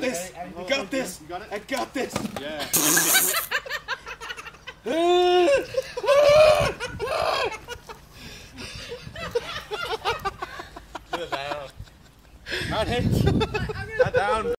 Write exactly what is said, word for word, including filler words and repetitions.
this. You got this. You got it? I got this. Yeah. Not hit. Not down.